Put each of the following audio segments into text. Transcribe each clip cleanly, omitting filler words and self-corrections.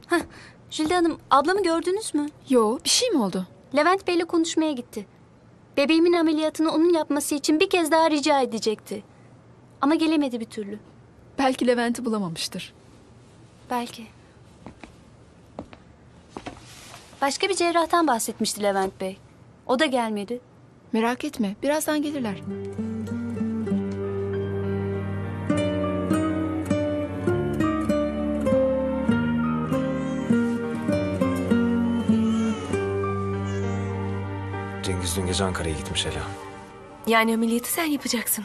Jülde Hanım, ablamı gördünüz mü? Yo, bir şey mi oldu? Levent Bey'le konuşmaya gitti. Bebeğimin ameliyatını onun yapması için bir kez daha rica edecekti. Ama gelemedi bir türlü. Belki Levent'i bulamamıştır. Belki. Başka bir cerrahtan bahsetmişti Levent Bey. O da gelmedi. Merak etme, birazdan gelirler. Cengiz dün gece Ankara'ya gitmiş Ela. Yani ameliyatı sen yapacaksın.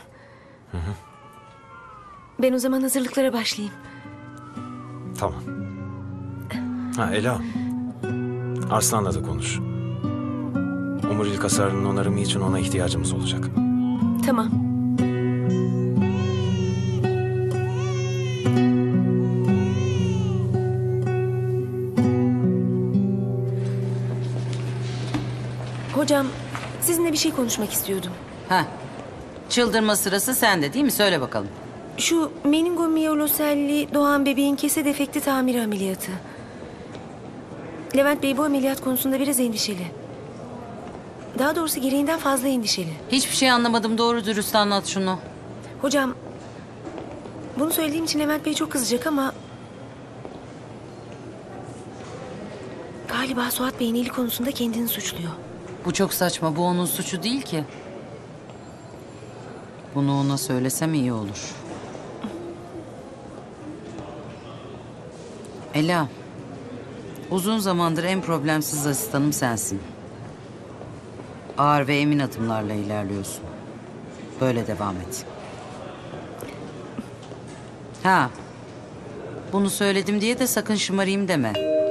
Ben o zaman hazırlıklara başlayayım. Tamam. Ha Ela. Arslan'la da konuş. Omurilik hasarının onarımı için ona ihtiyacımız olacak. Tamam. Hocam, sizinle bir şey konuşmak istiyordum. Heh. Çıldırma sırası sende değil mi? Söyle bakalım. Şu meningomiyoloselli doğan bebeğin kese defekti tamiri ameliyatı. Levent Bey bu ameliyat konusunda biraz endişeli. Daha doğrusu gereğinden fazla endişeli. Hiçbir şey anlamadım. Doğru dürüst anlat şunu. Hocam, bunu söylediğim için Levent Bey çok kızacak ama... galiba Suat Bey'in eli konusunda kendini suçluyor. Bu çok saçma. Bu onun suçu değil ki. Bunu ona söylesem iyi olur. Ela, uzun zamandır en problemsiz asistanım sensin. Ağır ve emin adımlarla ilerliyorsun. Böyle devam et. Ha, bunu söyledim diye de sakın şımarayım deme.